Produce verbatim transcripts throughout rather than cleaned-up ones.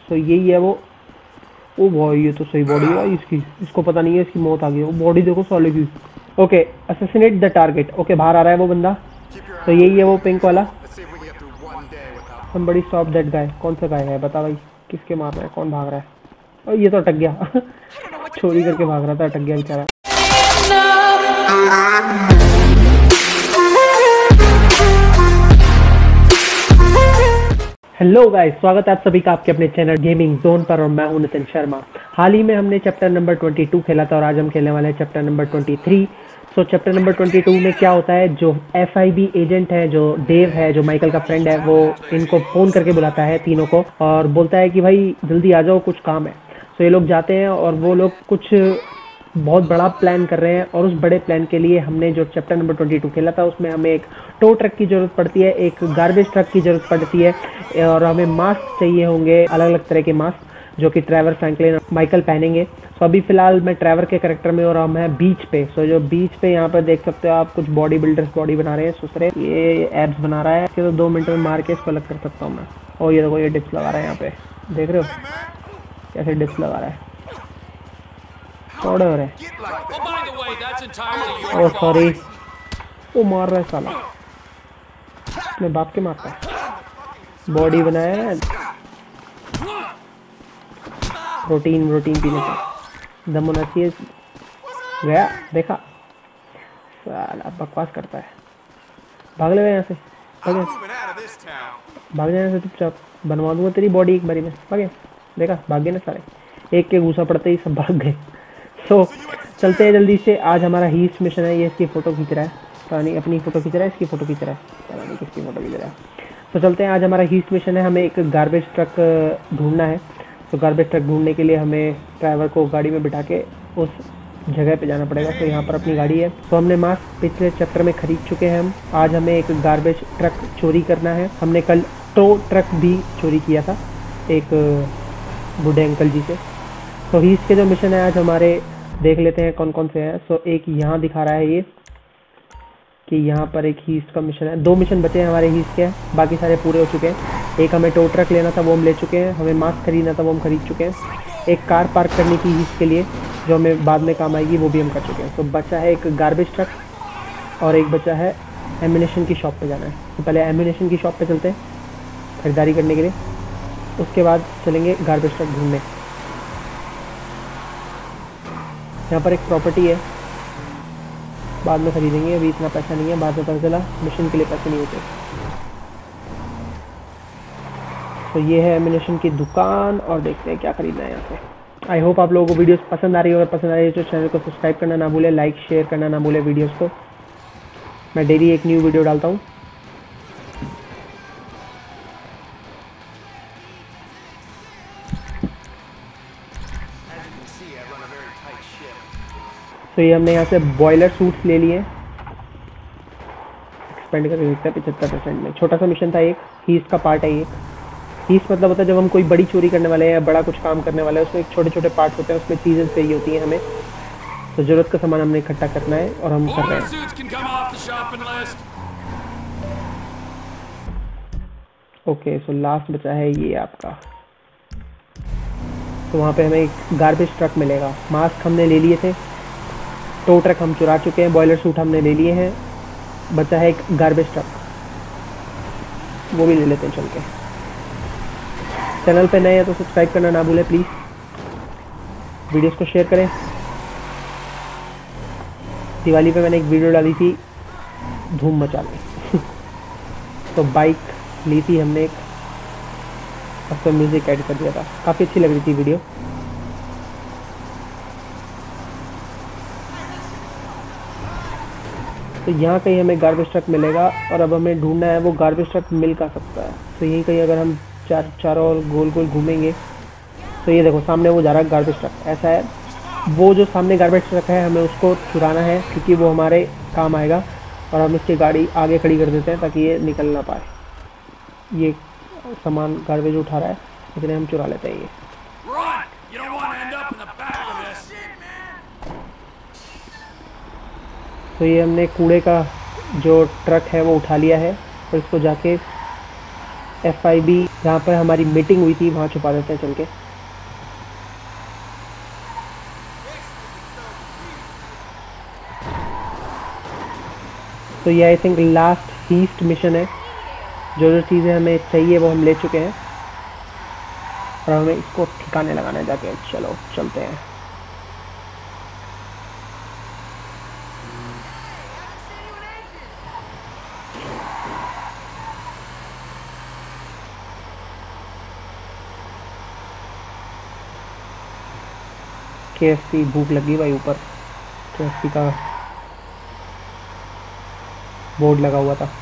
सो यही है वो। ओ भाई ये तो सही बॉडी है भाई इसकी, इसको पता नहीं है इसकी मौत आ गई। वो बॉडी देखो साले की। Okay assassinate the target. Okay बाहर आ रहा है वो बंदा। तो यही है वो पिंक वाला। Somebody stop that guy. कौन सा गाय है बता भाई, किसके मार रहा है, कौन भाग रहा है? और ये तो अटक गया चोरी करके भाग रहा था, अटक गया बेचारा। हेलो गाइस, स्वागत है आप सभी का आपके अपने चैनल गेमिंग जोन पर और मैं हूं नितिन शर्मा। हाल ही में हमने चैप्टर नंबर बाईस खेला था और आज हम खेलने वाले हैं चैप्टर नंबर तेईस। सो चैप्टर नंबर बाईस में क्या होता है, जो एफ आई बी एजेंट है, जो डेव है, जो माइकल का फ्रेंड है, वो इनको फोन करके बुलाता है तीनों को और बोलता है कि भाई जल्दी आ जाओ, कुछ काम है। सो ये लोग जाते हैं और वो लोग कुछ बहुत बड़ा प्लान कर रहे हैं और उस बड़े प्लान के लिए हमने जो चैप्टर नंबर बाईस खेला था उसमें हमें एक टो ट्रक की ज़रूरत पड़ती है, एक गार्बेज ट्रक की ज़रूरत पड़ती है और हमें मास्क चाहिए होंगे, अलग अलग तरह के मास्क जो कि ट्रैवर, फ्रैंकलिन और माइकल पहनेंगे। सो अभी फिलहाल मैं ट्रैवर के कैरेक्टर में और हम हैं बीच पे। सो जो बीच पे यहाँ पर देख सकते हो आप, कुछ बॉडी बिल्डर्स बॉडी बना रहे हैं। सुसरे ये एब्स बना रहा है, तो दो मिनट में मार के इसको अलग कर सकता हूँ मैं। और ये देखो ये डिप्स लगा रहा है, यहाँ पे देख रहे हो कैसे डिप्स लगा रहा है, थोड़े हो रहे। ओ सॉरी, वो मार रहा है साला, अपने बाप के मारता है। बॉडी बनाया है, प्रोटीन प्रोटीन पीने का दम होना चाहिए। गया देखा, साला बकवास करता है। भाग ले यहाँ से, भाग भाग जाए यहाँ से चुपचाप, बनवा दूंगा तेरी बॉडी एक बारी में। भागे, देखा भाग गए ना सारे, एक के घूसा पड़ते ही सब भाग गए। सो so, चलते हैं जल्दी से। आज हमारा हीस्ट मिशन है। ये इसकी फ़ोटो खींच रहा है, पता नहीं अपनी फ़ोटो खींच रहा है, इसकी फ़ोटो खींच रहा है, पता नहीं किसकी फ़ोटो खींच रहा है। तो चलते हैं, आज हमारा हीस्ट मिशन है। हमें एक गार्बेज ट्रक ढूंढना है। तो गार्बेज ट्रक ढूंढने के लिए हमें ड्राइवर को गाड़ी में बिठा के उस जगह पे जाना पड़ेगा। तो यहाँ पर अपनी गाड़ी है। तो हमने मास्क पिछले चैप्टर में खरीद चुके हैं हम। आज हमें एक गार्बेज ट्रक चोरी करना है। हमने कल टो ट्रक भी चोरी किया था एक बूढ़े अंकल जी से। तो हीस्ट के जो मिशन है आज हमारे, देख लेते हैं कौन कौन से हैं। सो एक यहाँ दिखा रहा है ये कि यहाँ पर एक हीस्ट का मिशन है। दो मिशन बचे हैं हमारे हीस्ट के, बाकी सारे पूरे हो चुके हैं। एक हमें टो ट्रक लेना था वो हम ले चुके हैं, हमें मास्क खरीदना था वो हम खरीद चुके हैं। एक कार पार्क करने की हीस्ट के लिए जो हमें बाद में काम आएगी वो भी हम कर चुके हैं। तो बचा है एक गार्बेज ट्रक और एक बचा है एम्यूनेशन की शॉप पे जाना है। तो पहले एम्यूनेशन की शॉप पे चलते हैं खरीदारी करने के लिए, उसके बाद चलेंगे गार्बेज ट्रक ढूंढने। यहाँ पर एक प्रॉपर्टी है, बाद में खरीदेंगे, अभी इतना पैसा नहीं है। बाद में पता चला मिशन के लिए पैसे नहीं होते। तो ये है एम्यूनेशन की दुकान और देखते हैं क्या खरीदना है यहाँ से। आई होप आप लोगों को वीडियोस पसंद आ रही है। अगर पसंद आ रही है तो चैनल को सब्सक्राइब करना ना भूले, लाइक शेयर करना ना भूले वीडियोस को। मैं डेली एक न्यू वीडियो डालता हूँ। तो ये हमने यहाँ से बॉयलर सूट्स ले लिए, एक्सपेंड करके देखते हैं पचहत्तर परसेंट में। छोटा सा मिशन था, एक हीस्ट का पार्ट है ये। हीस्ट मतलब होता है जब हम कोई बड़ी चोरी करने वाले हैं या बड़ा कुछ काम करने वाले हैं, उसमें एक छोटे छोटे पार्ट्स होते हैं, उसमें चीज़ें चाहिए होती हैं हमें। तो ज़रूरत का सामान हमने इकट्ठा करना है और हम कर रहे हैं। ओके सो लास्ट बचा है ये आपका। तो वहाँ पे हमें एक गार्बेज ट्रक मिलेगा। मास्क हमने ले लिए थे, टो ट्रक हम चुरा चुके हैं, बॉयलर सूट हमने ले लिए हैं, बचा है एक गार्बेज ट्रक, वो भी ले लेते हैं चल के। चैनल पे नए हैं तो सब्सक्राइब करना ना भूलें प्लीज़, वीडियोस को शेयर करें। दिवाली पे मैंने एक वीडियो डाली थी धूम मचा ली तो बाइक ली थी हमने एक, अब तो म्यूज़िक ऐड कर दिया था, काफ़ी अच्छी लग रही थी वीडियो। तो यहाँ कहीं हमें गार्बेज ट्रक मिलेगा और अब हमें ढूंढना है वो गार्बेज ट्रक मिल का सकता है। तो यहीं कहीं अगर हम चार चारों और गोल गोल घूमेंगे तो ये देखो सामने वो जा रहा है गार्बेज ट्रक। ऐसा है, वो जो सामने गार्बेज ट्रक है हमें उसको चुराना है क्योंकि वो हमारे काम आएगा। और हम इसकी गाड़ी आगे खड़ी कर देते हैं ताकि ये निकल ना पाए। ये सामान गार्बेज उठा रहा है, इसलिए हम चुरा लेते हैं ये। तो ये हमने कूड़े का जो ट्रक है वो उठा लिया है और इसको जाके एफ आई बी जहाँ पर हमारी मीटिंग हुई थी वहाँ छुपा देते हैं चल के। तो ये I think last heist mission है। जो जो चीज़ें हमें चाहिए वो हम ले चुके हैं और हमें इसको ठिकाने लगाना है जाके। चलो चलते हैं। के एफ सी भूख लगी भाई। ऊपर के एफ सी का बोर्ड लगा हुआ था।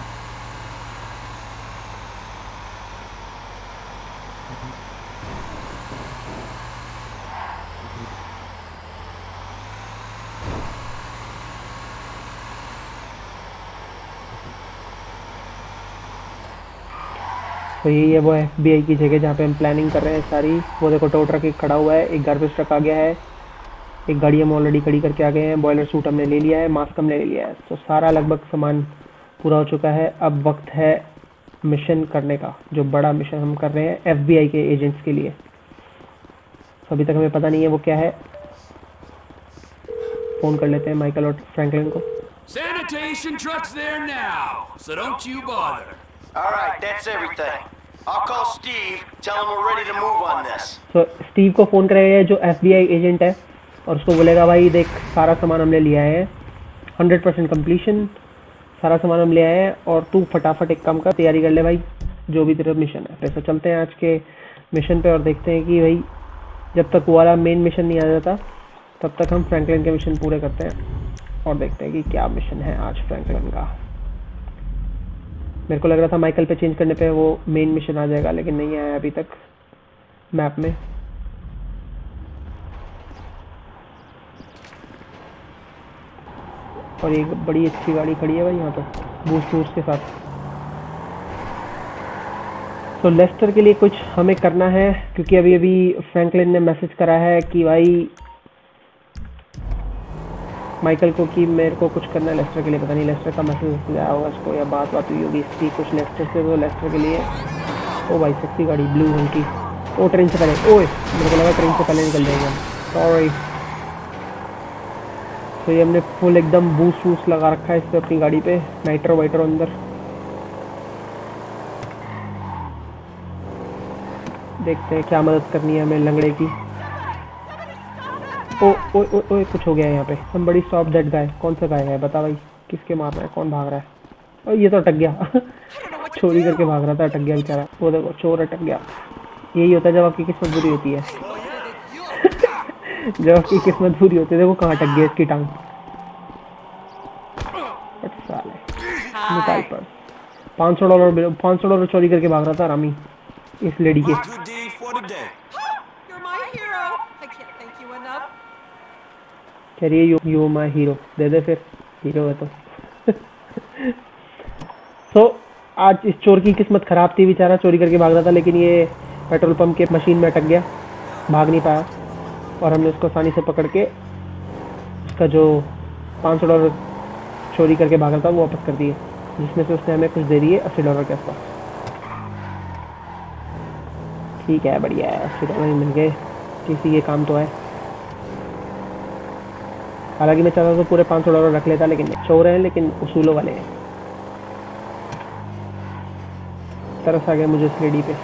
तो यही है वो एफ बी आई की जगह जहाँ पे हम प्लानिंग कर रहे हैं सारी। वो देखो टो ट्रक एक खड़ा हुआ है, एक गार्बेज ट्रक आ गया है, एक गाड़ी हम ऑलरेडी खड़ी करके आ गए हैं, बॉयलर सूट हमने ले लिया है, मास्क हमने ले लिया है। तो सारा लगभग सामान पूरा हो चुका है। अब वक्त है मिशन करने का, जो बड़ा मिशन हम कर रहे हैं एफ बी आई के एजेंट्स के लिए। तो अभी तक हमें पता नहीं है वो क्या है। फ़ोन कर लेते हैं माइकल और फ्रैंकलिन को। Sanitation truck's there now, so don't you bother. All right, that's everything. I'll call Steve, tell him we're ready to move on this. So Steve को फ़ोन करेगा जो एफ बी आई एजेंट है और उसको बोलेगा भाई देख सारा सामान हमने लिया है, हंड्रेड परसेंट कम्प्लीशन, सारा सामान हम ले आए हैं और तू फटाफट एक काम कर, तैयारी कर ले भाई जो भी तेरा मिशन है। वैसे चलते हैं आज के मिशन पे और देखते हैं कि भाई जब तक वो वाला मेन मिशन नहीं आ जाता तब तक हम फ्रैंकलिन के मिशन पूरे करते हैं और देखते हैं कि क्या मिशन है आज फ्रैंकलिन का। मेरे को लग रहा था माइकल पे चेंज करने पे वो मेन मिशन आ जाएगा, लेकिन नहीं आया अभी तक मैप में। और एक बड़ी अच्छी गाड़ी खड़ी है भाई यहाँ पे बूस्ट वूस्ट के साथ। तो लेस्टर के लिए कुछ हमें करना है क्योंकि अभी अभी फ्रैंकलिन ने मैसेज करा है कि भाई माइकल को कि मेरे को कुछ करना है लेस्टर के लिए। पता नहीं लेस्टर का मैसेज आया होगा इसको या बात बात हुई होगी इसकी कुछ लेस्टर से। तो लेस्टर के लिए ओ भाई सेक्सी गाड़ी ब्लू रंग की। ओ ट्रेन से पहले, ओए मेरे को लगा ट्रेन से पहले निकल जाएगा, सॉरी। तो ये हमने फुल एकदम बूस्ट वूस्ट लगा रखा है इस पर अपनी गाड़ी पे, नाइट्रो वाइट्रो अंदर। देखते हैं क्या मदद करनी है हमें लंगड़े की। ओ ओ ओ ओ कुछ हो गया है यहाँ पे। हम बड़ी स्टॉप दैट गाय। कौन सा गाय है बता भाई, किसके मार रहा है, कौन भाग रहा है? और ये तो अटक गया चोरी करके भाग रहा था, अटक गया बेचारा। वो देखो चोर अटक गया। यही होता है जब आपकी किस्मत बुरी होती है जब आपकी किस्मत बुरी होती है। देखो कहाँ अटक गया इसकी टांग। साले निकाल पर पाँच सौ डॉलर पाँच सौ डॉलर चोरी करके भाग रहा था रामी इस लेडी के। कह रही है यू यू माई हीरो, दे दे फिर, हीरो है तो तो आज इस चोर की किस्मत खराब थी, बेचारा चोरी करके भाग रहा था लेकिन ये पेट्रोल पंप के मशीन में अटक गया, भाग नहीं पाया और हमने उसको आसानी से पकड़ के उसका जो पाँच सौ डॉलर चोरी करके भाग रहा था वो वापस कर दिए, जिसमें से उसने हमें कुछ दे दिए अस्सी डॉलर के आसपास। ठीक है, बढ़िया है, अस्सी डॉलर ही मिल गए, किसी के काम तो है। हालांकि मैं चाहता तो पूरे पाँच सौ डॉलर रख लेता, लेकिन चोर हैं लेकिन उसूलों वाले हैं। तरस आ गया मुझे इस लेडी पे।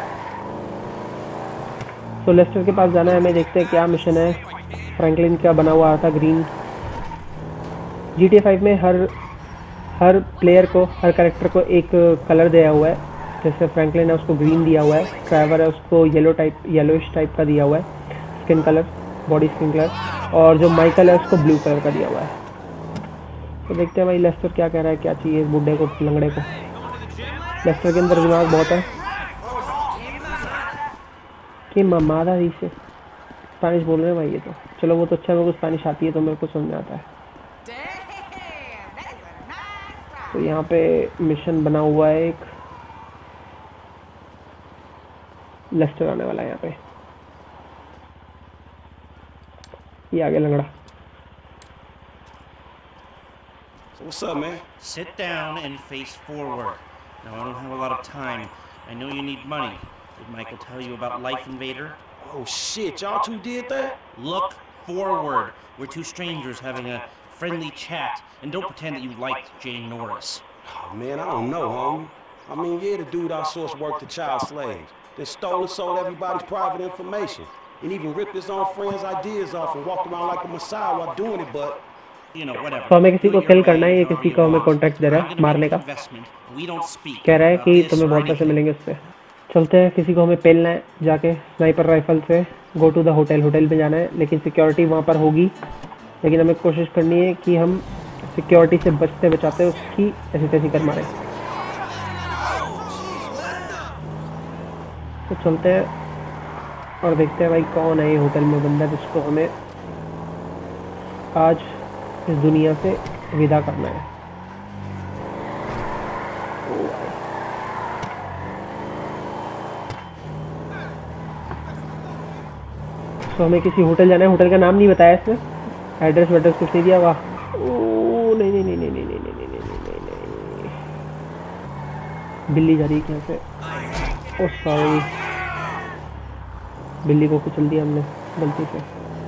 तो लेस्टर के पास जाना है हमें, देखते हैं क्या मिशन है। फ्रैंकलिन का बना हुआ था green. G T A five में हर हर प्लेयर को, हर कैरेक्टर को एक कलर दिया हुआ है। जैसे फ्रैंकलिन है उसको ग्रीन दिया हुआ है, ट्रैवर है उसको येलो टाइप येलोइश टाइप का दिया हुआ है skin colour, body skin colour, और जो माइकल है उसको ब्लू कलर का दिया हुआ है। तो देखते हैं भाई लेस्टर क्या कह रहा है, क्या चाहिए इस बुड्ढे को, लंगड़े को। लेस्टर के अंदर दिमाग बहुत है कि मामादा ही से स्पेनिश बोल रहे हैं भाई ये तो। चलो वो तो अच्छा, मेरे को स्पेनिश आती है तो मेरे को समझ में आता है। तो यहाँ पे मिशन बना हुआ है एक, लेस्टर आने वाला है यहाँ पे। ये आ गया लंगड़ा। So what's up, man? Sit down and face forward. Now, I don't have a lot of time. I know you need money. Did Michael tell you about Life Invader? Oh shit, y'all two did that? Look forward. We're two strangers having a friendly chat. And don't pretend that you liked Jane Norris. Oh man, I don't know, homie. I mean, yeah, the dude outsourced work to child slaves. Then stole and sold everybody's private information. And even ripped his own friends' ideas off and walked around like a messiah while doing it, but... You know, whatever. तो हमें किसी को किल करना है, ये किसी को हमें कॉन्ट्रैक्ट दे रहा है मारने का, कह रहा है कि तुम्हें बहुत पैसे मिलेंगे उससे। चलते हैं, किसी को हमें पेलना है जाके स्नाइपर राइफल से। Go to the hotel, hotel पे जाना है, लेकिन सिक्योरिटी वहाँ पर होगी, लेकिन हमें कोशिश करनी है कि हम सिक्योरिटी से बचते बचाते उसकी ऐसी तैसी कर मारें। तो चलते हैं और देखते हैं भाई कौन है ये होटल में बंदा जिसको हमें आज इस दुनिया से विदा करना है। तो हमें किसी होटल जाना है, होटल का नाम नहीं बताया इसने, एड्रेस वेड्रेस कुछ नहीं दिया। वाह, ओ नहीं नहीं नहीं नहीं नहीं नहीं नहीं नहीं नहीं नहीं नहीं, बिल्ली जा रही है यहाँ से। ओ सॉरी, बिल्ली को कुचल दिया हमने गलती से।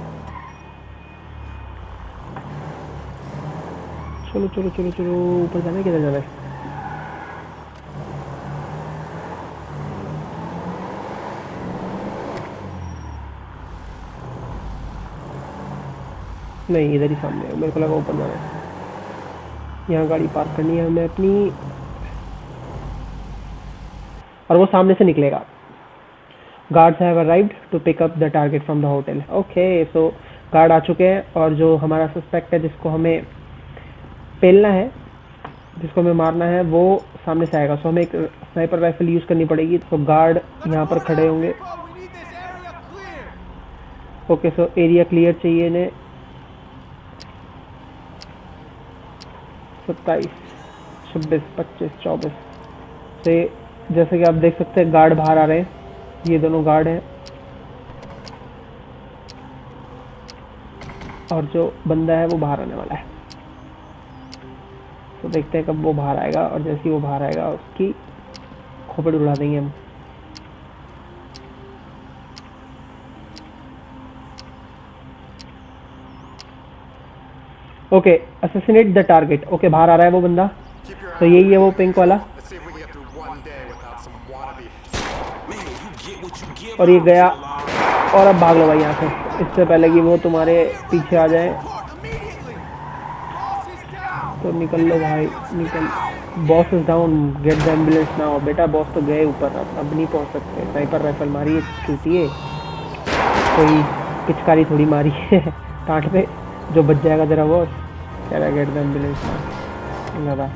चलो चलो चलो चलो, ऊपर जाना है, किधर जाना है? नहीं, इधर ही सामने है, मेरे को लगा ऊपर जाना है। यहाँ गाड़ी पार्क करनी है हमें अपनी, और वो सामने से निकलेगा। Guards have arrived to pick up the target from the hotel. Okay, so guard आ चुके हैं और जो हमारा सस्पेक्ट है जिसको हमें पेलना है, जिसको हमें मारना है, वो सामने से आएगा। सो हमें एक स्नाइपर राइफल यूज़ करनी पड़ेगी। तो गार्ड यहाँ पर खड़े होंगे। ओके, सो एरिया क्लियर चाहिए इन्हें। सत्ताईस, छब्बीस, पच्चीस, चौबीस से, जैसे कि आप देख सकते हैं गार्ड बाहर आ रहे हैं। ये दोनों गार्ड हैं और जो बंदा है वो बाहर आने वाला है। तो देखते हैं कब वो बाहर आएगा, और जैसे ही वो बाहर आएगा उसकी खोपड़ी उड़ा देंगे हम। Okay, assassinate the target. Okay, बाहर आ रहा है वो बंदा। तो यही है वो पिंक वाला, और ये गया। और अब भाग लो भाई यहाँ से, इससे पहले कि वो तुम्हारे पीछे आ जाए। तो निकल लो भाई, निकल। Boss is down, get the ambulance now. बेटा बॉस तो गए ऊपर, अब अब नहीं पहुँच सकते। स्नाइपर राइफल मारी है, चूतिए, कोई पिचकारी थोड़ी मारी है टाँट पे जो बच जाएगा तेरा बॉस। कह रहा है get the ambulance now.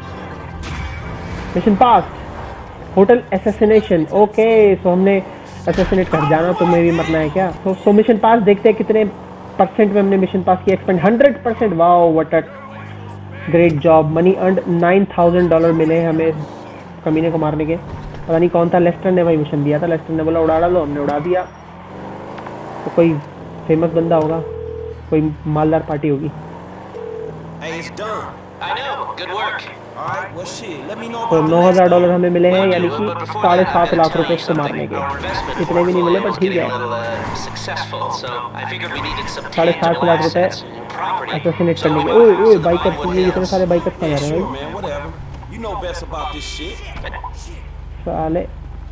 Mission pass, hotel assassination. Okay, so हमने असैसिनेट कर जाना, तो मैं भी मरना है क्या? तो सो मिशन पास, देखते हैं कितने परसेंट में हमने मिशन पास किया। Expand hundred percent. Wow, what a great job. Money earned nine thousand dollar मिले हमें इस कमीने को मारने के। पता नहीं कौन था, लेस्टर ने भाई मिशन दिया था। लेस्टर ने बोला उड़ा डालो, हमने उड़ा दिया। तो कोई फेमस बंदा होगा, कोई मालदार पार्टी होगी। तो नौ हजार डॉलर हमें मिले हैं, यानी कि साढ़े सात लाख रुपए इसको मारने के। इतने भी नहीं मिले पर ठीक है, साढ़े सात लाख रुपए असैसिनेट करने के। ओए ओए, बाइकर्स, इतने सारे बाइकर्स कहाँ जा रहे हैं साले?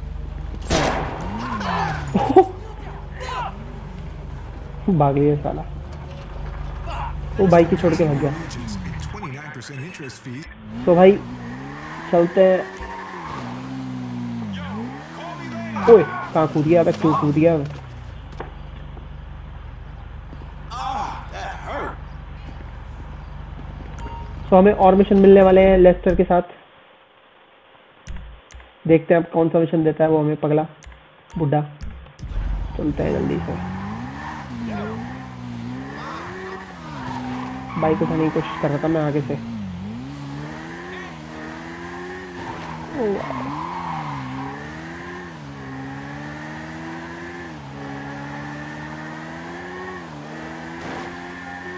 भाग लिया साला, वो बाइक ही छोड़ के भाग गया। तो भाई चलते हैं। ओए, कहाँ कूद गया? अबे क्यों कूद गया? तो हमें और मिशन मिलने वाले हैं लेस्टर के साथ। देखते हैं अब कौन सा मिशन देता है वो हमें, पगला बुढ़ा। चलते हैं जल्दी से, बाइक उठाने की कोशिश कर रहा था मैं आगे से।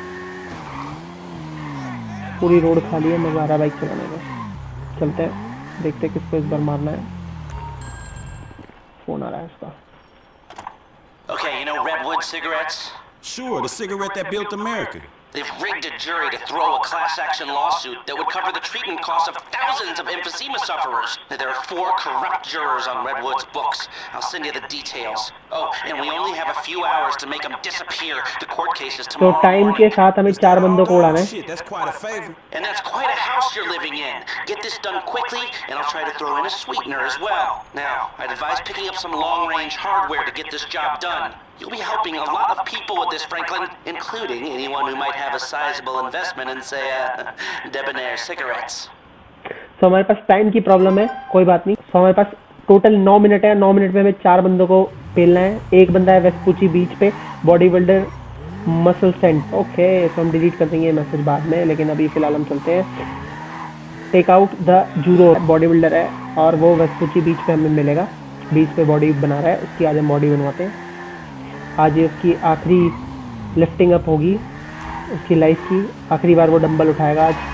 पूरी रोड खाली है, मजा आ रहा है बाइक चलाने का। चलते हैं। देखते किसको इस बार मारना है। फोन आ रहा है उसका। Okay, you know Redwood cigarettes? Sure, the cigarette that built America. They've rigged a jury to throw a class action lawsuit that would cover the treatment costs of thousands of emphysema sufferers. There are four corrupt jurors on Redwood's books. I'll send you the details. Oh, and we only have a few hours to make them disappear. The court case is तो tomorrow time morning. के साथ हमें चार बंदों को उड़ाना है। Shit, that's quite a favor. And that's quite a house you're living in. Get this done quickly, and I'll try to throw in a sweetener as well. Now, I'd advise picking up some long-range hardware to get this job done. You'll be helping a lot of people with this, Franklin, including anyone who might have a sizable investment in, say, uh, debonair cigarettes. तो हमारे पास time की problem है, कोई बात नहीं। तो हमारे पास total नौ minute है। नौ मिनट में हमें चार बंदों को पेलना है। एक बंदा है वेस्पुची बीच पे, body builder muscle sands. Okay, तो हम डिलीट कर देंगे मैसेज बाद में, लेकिन अभी फिलहाल हम चलते हैं। Take out the juror, body builder है और वो वेस्पुची बीच पे हमें मिलेगा। बीच पे बॉडी बना रहा है, उसकी आज हम बॉडी बनवाते हैं। आज ये उसकी आखिरी लिफ्टिंग अप होगी, उसकी लाइफ की आखिरी बार वो डंबल उठाएगा आज।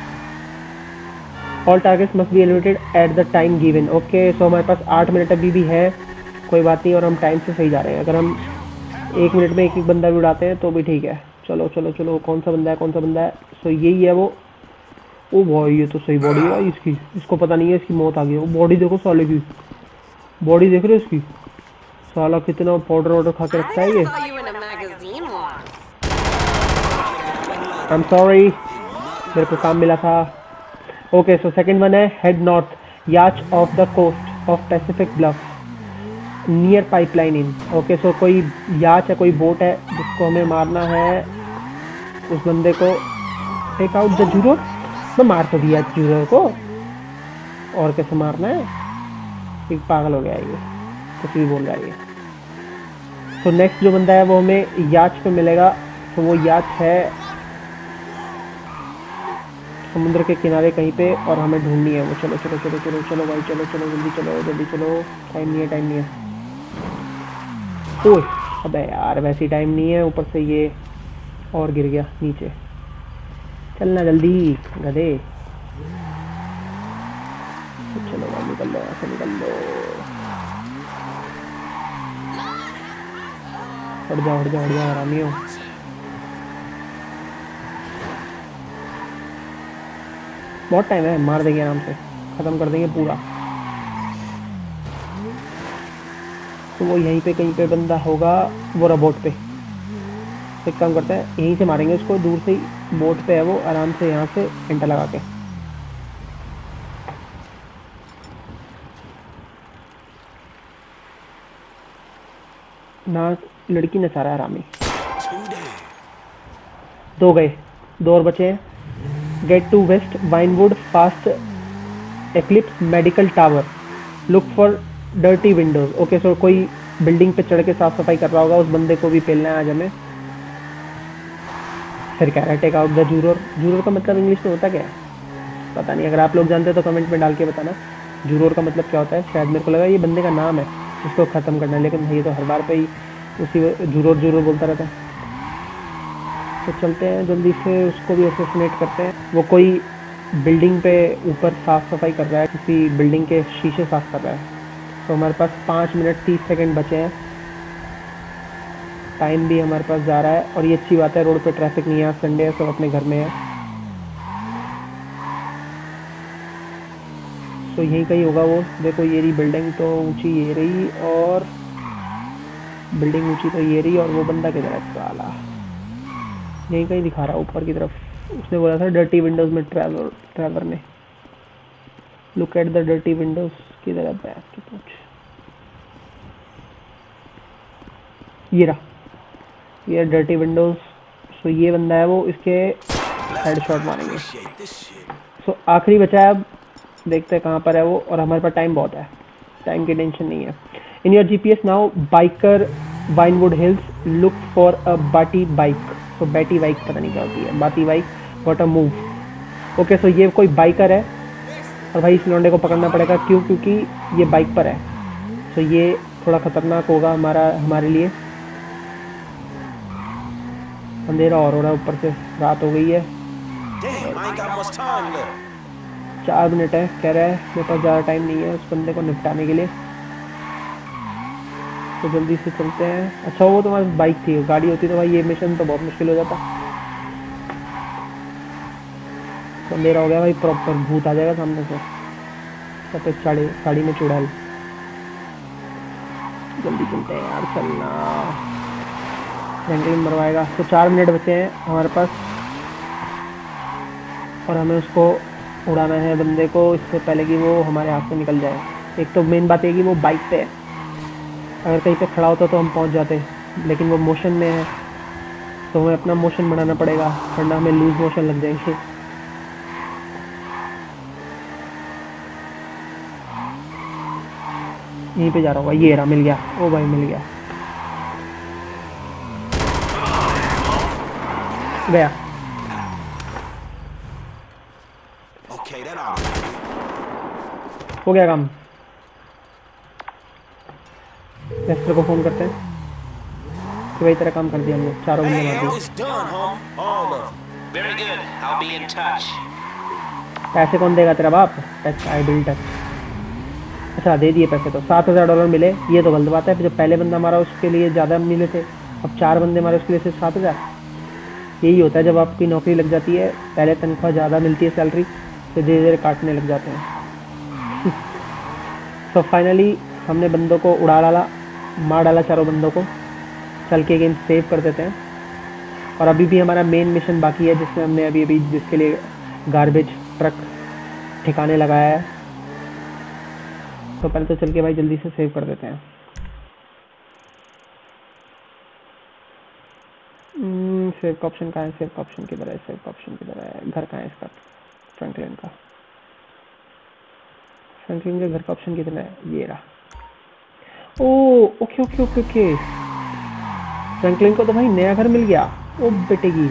All targets must be eliminated at the time given. Okay, so हमारे पास आठ मिनट अभी भी है, कोई बात नहीं, और हम टाइम से सही जा रहे हैं। अगर हम एक मिनट में एक एक बंदा भी उड़ाते हैं तो भी ठीक है। चलो चलो चलो, कौन सा बंदा है, कौन सा बंदा है? सो यही है वो। ओ भाई, ये तो सही बॉडी है इसकी, इसको पता नहीं है इसकी मौत आ गई। वो बॉडी देखो साले की, बॉडी देख रहे हो इसकी? साला कितना पाउडर वाउडर खा के रखता है ये। आई एम सॉरी, मेरे को काम मिला था। ओके, सो सेकंड वन है head north, yacht off the coast of Pacific Bluff near pipeline inn. Okay, so कोई याच है, कोई बोट है जिसको हमें मारना है। उस बंदे को टेक आउट द जूरो। मैं मार तो दिया जूरो को, और कैसे मारना है? एक पागल हो गया ये, कुछ भी बोल रहा है ये। तो नेक्स्ट जो बंदा है वो हमें याच पे मिलेगा। तो वो याच है समुद्र के किनारे कहीं पे, और हमें ढूंढनी है वो। चलो चलो चलो चलो चलो भाई, चलो चलो जल्दी चलो जल्दी चलो, टाइम नहीं है टाइम नहीं है। ओह अबे यार, वैसे ही टाइम नहीं है, ऊपर से ये और गिर गया नीचे। चलना जल्दी गधे, चलो भाई निकल लो, ऐसे निकल लो। हट जाओ हट जाओ हट जाओ, आरामी हो। बहुत टाइम है, मार देंगे आराम से, खत्म कर देंगे पूरा। तो वो यहीं पे कहीं पे बंदा होगा, वो रोबोट पे। एक काम करते हैं, यहीं से मारेंगे उसको, दूर से ही बोट पे है वो, आराम से यहाँ से एंटर लगा के। ना लड़की न सारा आरामी। दो गए, दो और बचे हैं। Get to West Vinewood fast Eclipse Medical Tower, look for dirty windows. Okay, so कोई बिल्डिंग पे चढ़ के साफ सफाई कर रहा होगा, उस बंदे को भी पेलना है आज हमें। फिर कह रहा है take out the juror. Juror का मतलब इंग्लिश में होता क्या है पता नहीं, अगर आप लोग जानते हो तो कमेंट में डाल के बताना जूरोर का मतलब क्या होता है। शायद मेरे को लगा ये बंदे का नाम है, उसको ख़त्म करना है, लेकिन ये तो हर बार पे ही उसी जूरोर जूरोर बोलता रहता है। तो चलते हैं जल्दी से, उसको भी असैसिनेट करते हैं। वो कोई बिल्डिंग पे ऊपर साफ़ सफाई कर रहा है, किसी बिल्डिंग के शीशे साफ़ कर रहा है। तो हमारे पास पाँच मिनट तीस सेकंड बचे हैं, टाइम भी हमारे पास जा रहा है। और ये अच्छी बात है, रोड पे ट्रैफिक नहीं है, आज संडे है, सब अपने घर में है। तो यहीं कहीं होगा वो। देखो ये रही बिल्डिंग, तो ऊंची ये रही, और बिल्डिंग ऊंची तो ये रही, और वो बंदा किधर है साला? यहीं कहीं दिखा रहा है ऊपर की तरफ। उसने बोला था डर्टी विंडोज में, ट्रैवलर ट्रैवलर ने। Look at the dirty windows, किधर है बैक की पूछ? ये रहा, ये डर्टी विंडोज। सो ये बंदा है वो, इसके हेडशॉट मारेंगे। सो आखिरी बचा है, अब देखते हैं कहाँ पर है वो। और हमारे पास टाइम बहुत है, टाइम की टेंशन नहीं है। In your GPS now biker Vinewood Hills, look for a batty bike. So batty bike पता नहीं क्या होती है, batty bike, what a move. Okay, so ये कोई बाइकर है, और भाई इस लौंडे को पकड़ना पड़ेगा। क्यों? क्योंकि ये बाइक पर है। सो ये थोड़ा खतरनाक होगा हमारा हमारे लिए। अंधेरा और हो रहा है, ऊपर से रात हो गई है। चार मिनट है कह रहा है, मेरे पास ज़्यादा टाइम नहीं है उस बंदे को निपटाने के लिए, तो जल्दी से चलते हैं। अच्छा वो तुम्हारे बाइक थी, गाड़ी होती तो भाई ये मिशन तो बहुत मुश्किल हो जाता। तो अंधेरा हो गया भाई, प्रॉपर भूत आ जाएगा सामने से। सफेद साड़ी साड़ी में चुड़ैल। जल्दी चलते हैं यार, चलना फ्रैंकलिन मरवाएगा। तो चार मिनट बचे हैं हमारे पास और हमें उसको उड़ाना है बंदे को इससे पहले कि वो हमारे हाथ से निकल जाए। एक तो मेन बात है कि वो बाइक पे है, अगर कहीं पे खड़ा होता तो हम पहुंच जाते, लेकिन वो मोशन में है तो हमें अपना मोशन बढ़ाना पड़ेगा वरना हमें लूज मोशन लग जाएंगे। यहीं पे जा रहा होगा, ये रहा, मिल गया। ओ भाई मिल गया, गया। हो गया काम। लेस्टर को फोन करते हैं कि भाई तेरा काम कर दिया हमने, चारों बंदे मार दिए। Very good. I'll be in touch. पैसे कौन देगा, तेरा बाप? Touch I bill touch. अच्छा दे दिए पैसे, तो सात हज़ार डॉलर मिले। ये तो गलत बात है, जो पहले बंदा मारा उसके लिए ज़्यादा मिले थे, अब चार बंदे मारे उसके लिए सिर्फ सात हज़ार। यही होता है जब आपकी नौकरी लग जाती है, पहले तनख्वाह ज़्यादा मिलती है सैलरी, तो धीरे धीरे काटने लग जाते हैं। तो फाइनली हमने बंदों को उड़ा डाला, मार डाला चारों बंदों को। चल के गेम सेव कर देते हैं। और अभी भी हमारा मेन मिशन बाकी है जिसमें हमने अभी अभी जिसके लिए गार्बेज ट्रक ठिकाने लगाया है। तो पहले तो चल के भाई जल्दी से सेव कर देते हैं। सेव का ऑप्शन कहाँ है? सेव का ऑप्शन किधर है? सेव का ऑप्शन किधर है? घर कहाँ है इसका? फ्रैंकलिन का फ्रैंकलिन के घर का ऑप्शन कितना है? ये रहा। Oh okay okay okay okay Franklin को तो भाई नया घर मिल गया। ओ बेटे की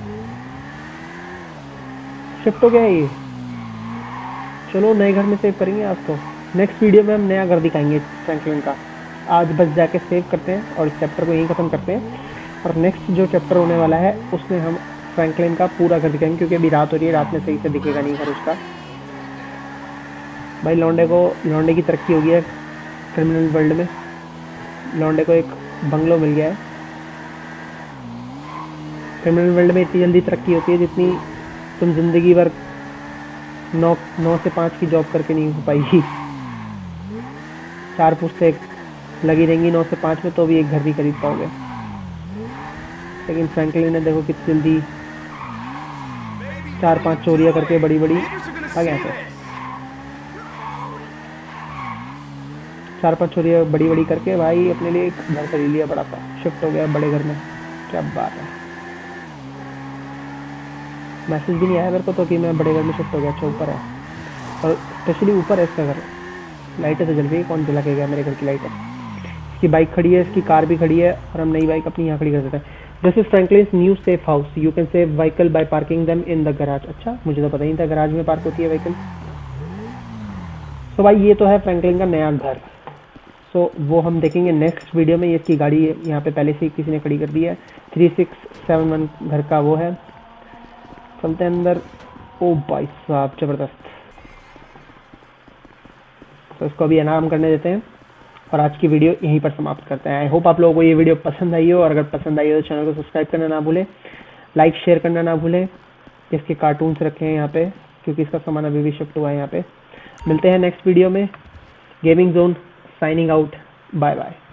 शिफ्ट हो गया ये। चलो नए घर में सेव करेंगे आज तो। नेक्स्ट वीडियो में हम नया घर दिखाएंगे फ्रैंकलिन का। आज बस जाके सेव करते हैं और इस चैप्टर को यहीं खत्म करते हैं। और नेक्स्ट जो चैप्टर होने वाला है उसमें हम फ्रैंकलिन का पूरा घर दिखाएंगे, क्योंकि अभी रात हो रही है, रात में सही से दिखेगा नहीं घर उसका। भाई लौंडे को लौंडे की तरक्की हो गई है क्रिमिनल वर्ल्ड में। लौंडे को एक बंगलो मिल गया है। क्रिमिनल वर्ल्ड में इतनी जल्दी तरक्की होती है जितनी तुम जिंदगी भर नौ नौ से पाँच की जॉब करके नहीं हो पाएगी। चार पुश्ते लगी रहेंगी नौ से पाँच में तो भी एक घर नहीं खरीद पाओगे। लेकिन फ्रैंकलिन ने देखो कितनी जल्दी चार पांच चोरियां करके बड़ी बड़ी आ गया से चार पांच चोरियां बड़ी बड़ी करके भाई अपने लिए एक घर खरीद लिया बड़ा सा, शिफ्ट हो गया बड़े घर में। क्या बात है। मैसेज भी नहीं आया मेरे को तो कि मैं बड़े घर में शिफ्ट हो गया। अच्छा ऊपर है, और स्पेशली ऊपर है इसका घर। लाइटें तो जल रही है, कौन जला के गया मेरे घर की लाइटें? इसकी बाइक खड़ी है, इसकी कार भी खड़ी है, और हम नई बाइक अपनी यहाँ खड़ी कर देते हैं। This is Franklin's new safe house, you can save vehicle by parking them in the garage. अच्छा मुझे तो पता ही नहीं था गराज में पार्क होती है व्हीकल। तो भाई ये तो है फ्रैंकलिन का नया घर। सो so, वो हम देखेंगे नेक्स्ट वीडियो में। ये इसकी गाड़ी यहाँ पे पहले से किसी ने खड़ी कर दी है। थ्री सिक्स सेवन वन घर का वो है। चलते हैं अंदर। ओ भाई साहब जबरदस्त। तो इसको अभी इनाम करने देते हैं और आज की वीडियो यहीं पर समाप्त करते हैं। आई होप आप लोगों को ये वीडियो पसंद आई हो, और अगर पसंद आई हो तो चैनल को सब्सक्राइब करना ना भूलें, लाइक शेयर करना ना भूलें। इसके कार्टून्स रखे हैं यहाँ पे क्योंकि इसका सामान अभी भी शिफ्ट हुआ है यहाँ पे। मिलते हैं नेक्स्ट वीडियो में। Gaming zone signing out, bye bye.